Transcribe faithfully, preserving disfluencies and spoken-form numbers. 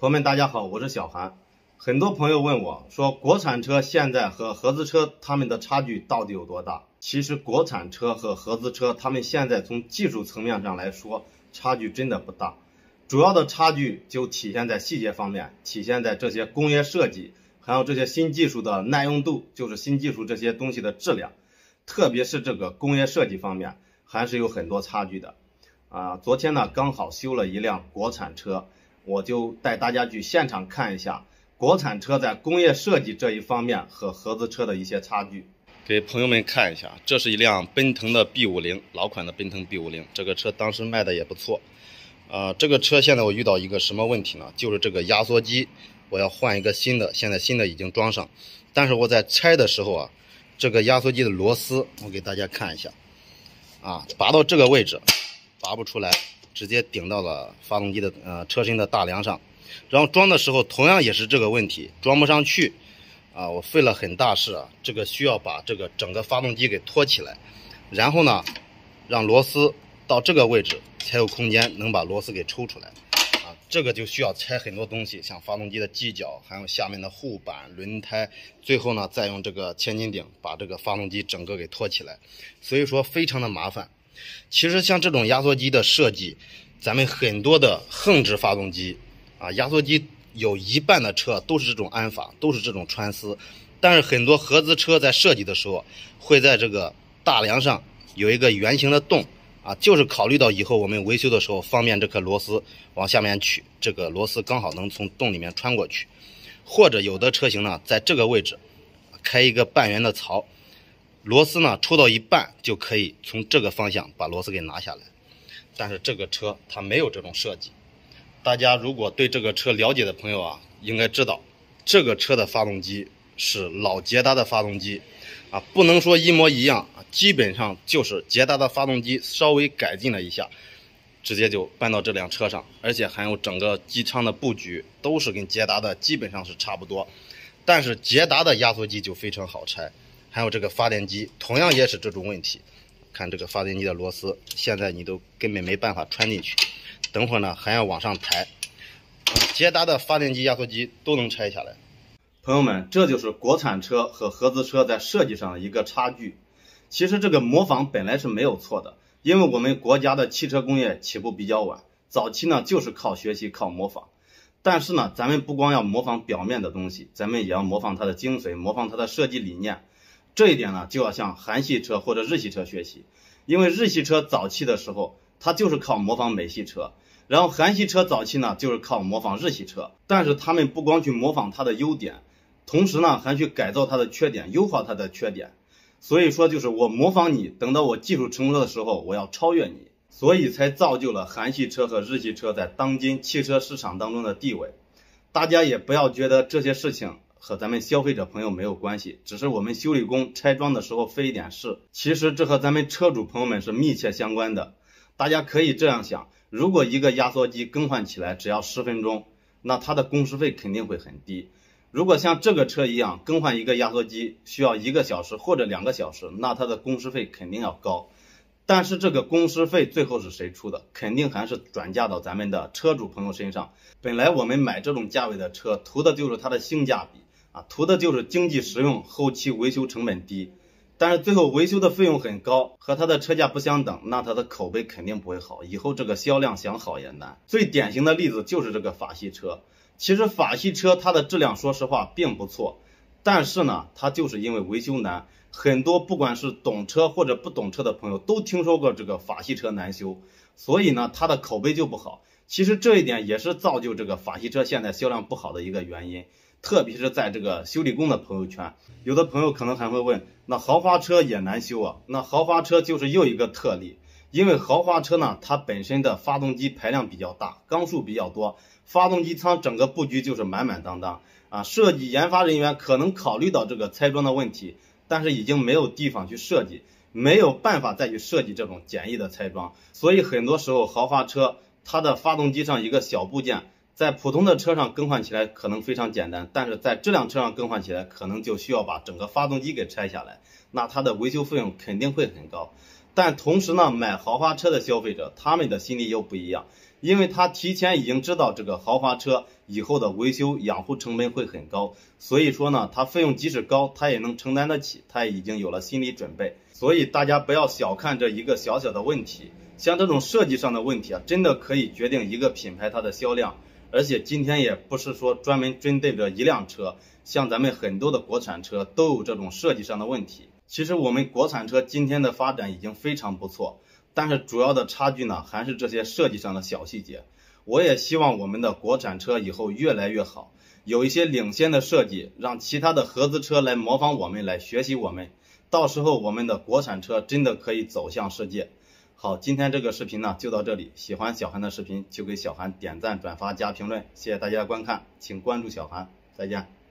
朋友们，大家好，我是小韩。很多朋友问我说，国产车现在和合资车它们的差距到底有多大？其实国产车和合资车，它们现在从技术层面上来说，差距真的不大。主要的差距就体现在细节方面，体现在这些工业设计，还有这些新技术的耐用度，就是新技术这些东西的质量，特别是这个工业设计方面，还是有很多差距的。啊，昨天呢刚好修了一辆国产车。我就带大家去现场看一下国产车在工业设计这一方面和合资车的一些差距。给朋友们看一下，这是一辆奔腾的 B 五十， 老款的奔腾 B 五十， 这个车当时卖的也不错。呃，这个车现在我遇到一个什么问题呢？就是这个压缩机，我要换一个新的，现在新的已经装上，但是我在拆的时候啊，这个压缩机的螺丝，我给大家看一下，啊，拔到这个位置，拔不出来。直接顶到了发动机的呃车身的大梁上，然后装的时候同样也是这个问题，装不上去啊！我费了很大事啊，这个需要把这个整个发动机给托起来，然后呢，让螺丝到这个位置才有空间能把螺丝给抽出来啊！这个就需要拆很多东西，像发动机的机脚，还有下面的护板、轮胎，最后呢再用这个千斤顶把这个发动机整个给托起来，所以说非常的麻烦。其实像这种压缩机的设计，咱们很多的横置发动机啊，压缩机有一半的车都是这种安法，都是这种穿丝，但是很多合资车在设计的时候会在这个大梁上有一个圆形的洞啊，就是考虑到以后我们维修的时候方便这颗螺丝往下面取，这个螺丝刚好能从洞里面穿过去，或者有的车型呢在这个位置开一个半圆的槽，螺丝呢抽到一半就可以从这个方向把螺丝给拿下来，但是这个车它没有这种设计。大家如果对这个车了解的朋友啊，应该知道这个车的发动机是老捷达的发动机啊，不能说一模一样啊，基本上就是捷达的发动机稍微改进了一下，直接就搬到这辆车上，而且还有整个机舱的布局都是跟捷达的基本上是差不多，但是捷达的压缩机就非常好拆。还有这个发电机同样也是这种问题，看这个发电机的螺丝现在你都根本没办法穿进去，等会儿呢还要往上抬，捷达的发电机压缩机都能拆下来。朋友们，这就是国产车和合资车在设计上的一个差距。其实这个模仿本来是没有错的，因为我们国家的汽车工业起步比较晚，早期呢就是靠学习靠模仿，但是呢咱们不光要模仿表面的东西，咱们也要模仿它的精髓，模仿它的设计理念。这一点呢，就要向韩系车或者日系车学习，因为日系车早期的时候，它就是靠模仿美系车，然后韩系车早期呢，就是靠模仿日系车，但是他们不光去模仿它的优点，同时呢，还去改造它的缺点，优化它的缺点。所以说，就是我模仿你，等到我技术成熟的时候，我要超越你，所以才造就了韩系车和日系车在当今汽车市场当中的地位。大家也不要觉得这些事情和咱们消费者朋友没有关系，只是我们修理工拆装的时候费一点事，其实这和咱们车主朋友们是密切相关的。大家可以这样想，如果一个压缩机更换起来只要十分钟，那它的工时费肯定会很低。如果像这个车一样更换一个压缩机需要一个小时或者两个小时，那它的工时费肯定要高。但是这个工时费最后是谁出的？肯定还是转嫁到咱们的车主朋友身上。本来我们买这种价位的车，图的就是它的性价比啊，图的就是经济实用，后期维修成本低，但是最后维修的费用很高，和它的车价不相等，那它的口碑肯定不会好，以后这个销量想好也难。最典型的例子就是这个法系车，其实法系车它的质量说实话并不错，但是呢，它就是因为维修难，很多不管是懂车或者不懂车的朋友都听说过这个法系车难修，所以呢，它的口碑就不好。其实这一点也是造就这个法系车现在销量不好的一个原因。特别是在这个修理工的朋友圈，有的朋友可能还会问，那豪华车也难修啊？那豪华车就是又一个特例，因为豪华车呢，它本身的发动机排量比较大，缸数比较多，发动机舱整个布局就是满满当当啊。设计研发人员可能考虑到这个拆装的问题，但是已经没有地方去设计，没有办法再去设计这种简易的拆装，所以很多时候豪华车它的发动机上一个小部件，在普通的车上更换起来可能非常简单，但是在这辆车上更换起来可能就需要把整个发动机给拆下来，那它的维修费用肯定会很高。但同时呢，买豪华车的消费者他们的心理又不一样，因为他提前已经知道这个豪华车以后的维修养护成本会很高，所以说呢，它费用即使高，它也能承担得起，它已经有了心理准备。所以大家不要小看这一个小小的问题，像这种设计上的问题啊，真的可以决定一个品牌它的销量。而且今天也不是说专门针对着一辆车，像咱们很多的国产车都有这种设计上的问题。其实我们国产车今天的发展已经非常不错，但是主要的差距呢，还是这些设计上的小细节。我也希望我们的国产车以后越来越好，有一些领先的设计，让其他的合资车来模仿我们，来学习我们。到时候我们的国产车真的可以走向世界。好，今天这个视频呢就到这里，喜欢小韩的视频就给小韩点赞、转发、加评论，谢谢大家的观看，请关注小韩，再见。